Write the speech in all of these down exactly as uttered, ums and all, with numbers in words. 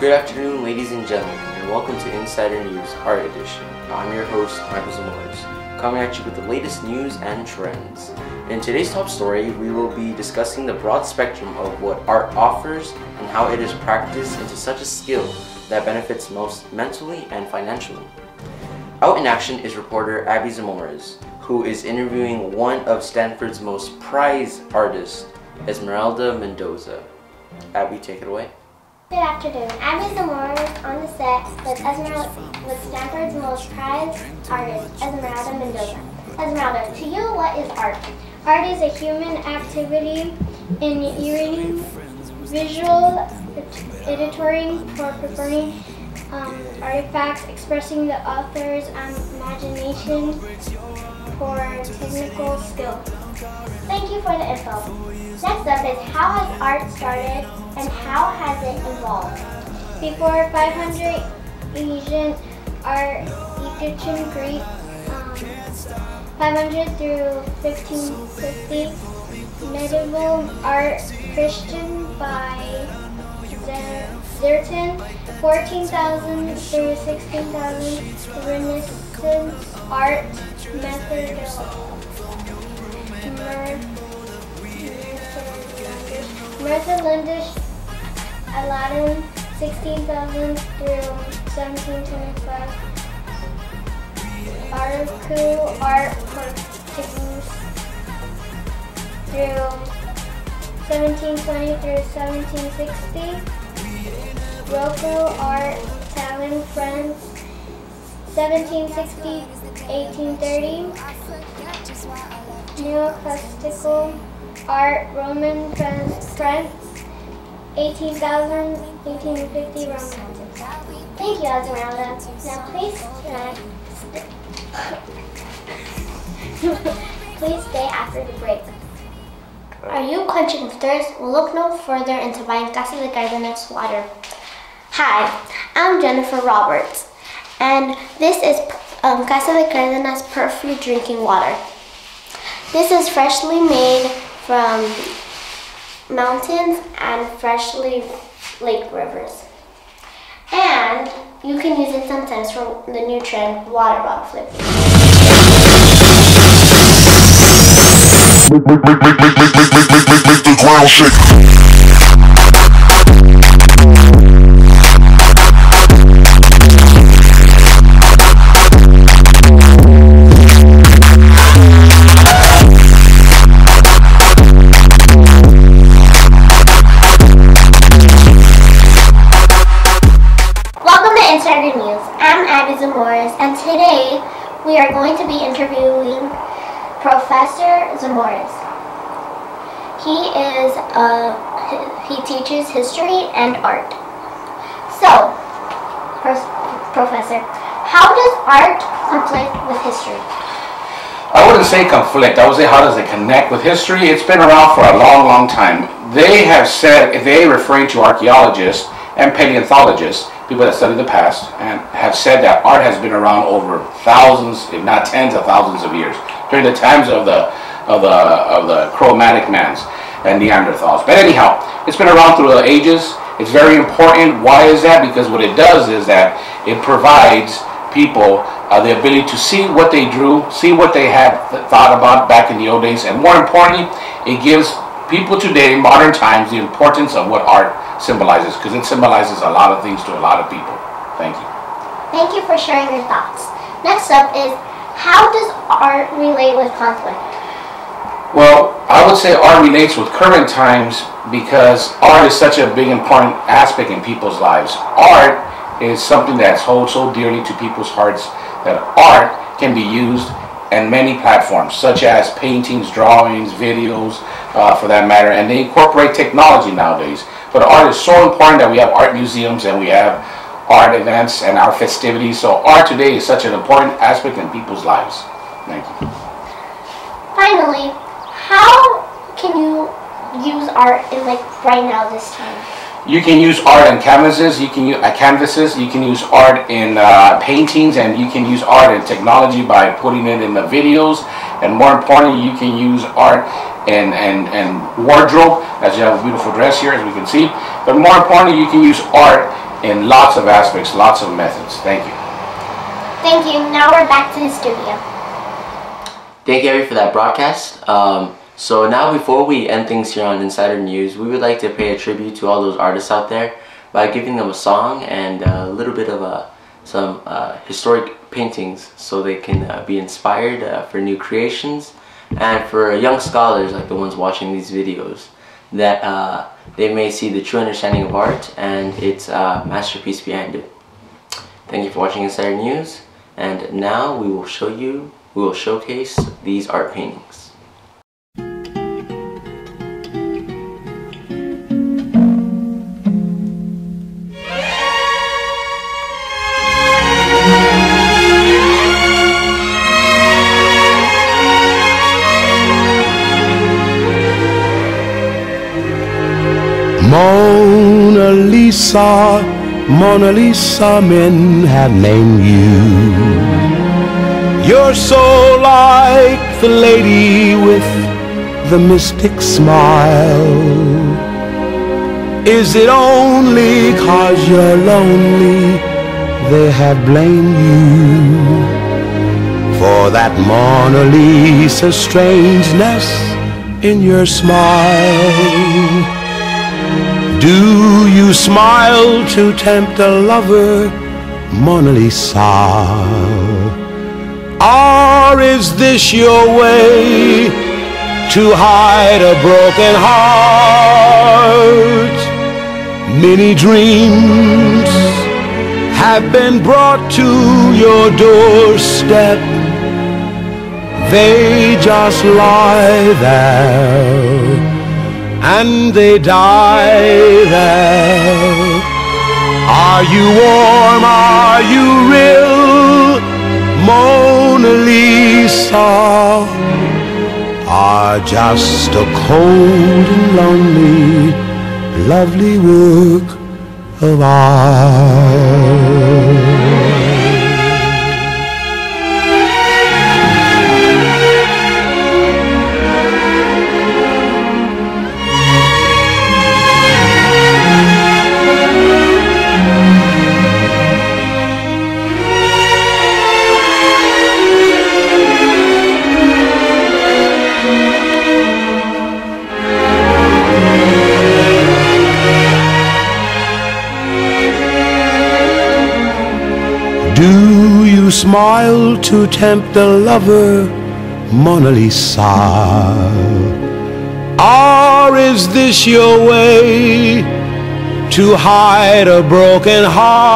Good afternoon, ladies and gentlemen, and welcome to Insider News Art Edition. I'm your host, Michael Zamores, coming at you with the latest news and trends. In today's top story, we will be discussing the broad spectrum of what art offers and how it is practiced into such a skill that benefits most mentally and financially. Out in action is reporter Abby Zamores, who is interviewing one of Stanford's most prized artists, Esmeralda Mendoza. Abby, take it away. Good afternoon. Abby Zamores on the set with Esmeralda, with Stanford's most prized artist, Esmeralda Mendoza. Esmeralda, to you, what is art? Art is a human activity in reading, visual, editoring, or preparing um, artifacts, expressing the author's um, imagination for technical skill. Thank you for the info. Next up is how has art started and how has it evolved? Before five hundred Asian art, Egyptian, Greek, um, five hundred through fifteen fifty, medieval art, Christian by Zerton, fourteen thousand through sixteen thousand, Renaissance art, method Merthilandish Aladdin, sixteen thousand through seventeen twenty-five. Arku art, Portuguese, through seventeen twenty through seventeen sixty. Roku art, Italian, France, seventeen sixty to eighteen thirty. Neoclassical art, Roman, France, France, eighteen thousand, eighteen fifty, Romantic. Thank you, Esmeralda. Now please, uh, please stay after the break. Are you quenching thirst? Well, look no further into buying Casa de Cardenas water. Hi, I'm Jennifer Roberts, and this is um, Casa de Cardenas Perfect Drinking Water. This is freshly made from mountains and freshly lake rivers. And you can use it sometimes from the new trend, water bottle flip. I'm Abby Zamores, and today we are going to be interviewing Professor Zamores. He is a, he teaches history and art. So, first, Professor, how does art conflict with history? I wouldn't say conflict. I would say how does it connect with history? It's been around for a long, long time. They have said, they referring to archaeologists and paleontologists, people that study the past, and have said that art has been around over thousands, if not tens of thousands of years, during the times of the of the of the Cro-Magnon mans and Neanderthals. But anyhow, it's been around through the ages. It's very important. Why is that? Because what it does is that it provides people uh, the ability to see what they drew, see what they had th thought about back in the old days, and more importantly, it gives people today, modern times, the importance of what art symbolizes, because it symbolizes a lot of things to a lot of people. Thank you. Thank you for sharing your thoughts. Next up is, how does art relate with conflict? Well, I would say art relates with current times because art is such a big important aspect in people's lives. Art is something that's holds so dearly to people's hearts that art can be used in many platforms, such as paintings, drawings, videos, uh, for that matter, and they incorporate technology nowadays. But art is so important that we have art museums and we have art events and our festivities. So art today is such an important aspect in people's lives. Thank you. Finally, how can you use art in like right now this time? You can use art on canvases, you can use uh, canvases, you can use art in uh, paintings, and you can use art in technology by putting it in the videos, and more importantly, you can use art and, and, and wardrobe, as you have a beautiful dress here, as we can see. But more importantly, you can use art in lots of aspects, lots of methods. Thank you. Thank you. Now we're back to the studio. Thank you, Abby, for that broadcast. Um, so now before we end things here on Insider News, we would like to pay a tribute to all those artists out there by giving them a song and a little bit of a, some uh, historic paintings so they can uh, be inspired uh, for new creations, and for young scholars like the ones watching these videos, that uh, they may see the true understanding of art and its uh, masterpiece behind it. Thank you for watching Insider News, and now we will show you, we will showcase these art paintings. Mona Lisa, Mona Lisa, men have named you. You're so like the lady with the mystic smile. Is it only 'cause you're lonely they have blamed you for that Mona Lisa strangeness in your smile? Do you smile to tempt a lover, Mona Lisa? Or is this your way to hide a broken heart? Many dreams have been brought to your doorstep. They just lie there and they die there. Are you warm? Are you real, Mona Lisa? Are just a cold and lonely, lovely work of art? Do you smile to tempt a lover, Mona Lisa? Or is this your way to hide a broken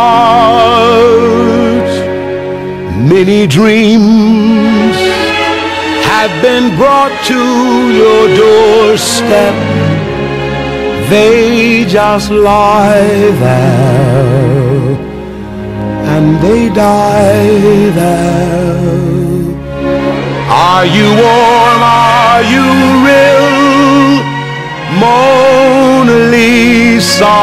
heart? Many dreams have been brought to your doorstep. They just lie there and they die there. Are you warm? Are you real, Mona Lisa?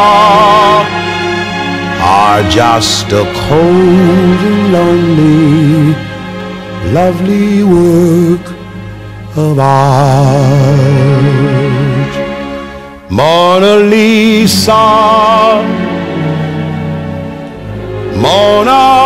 Are just a cold and lonely, lovely work of art? Mona Lisa, Mona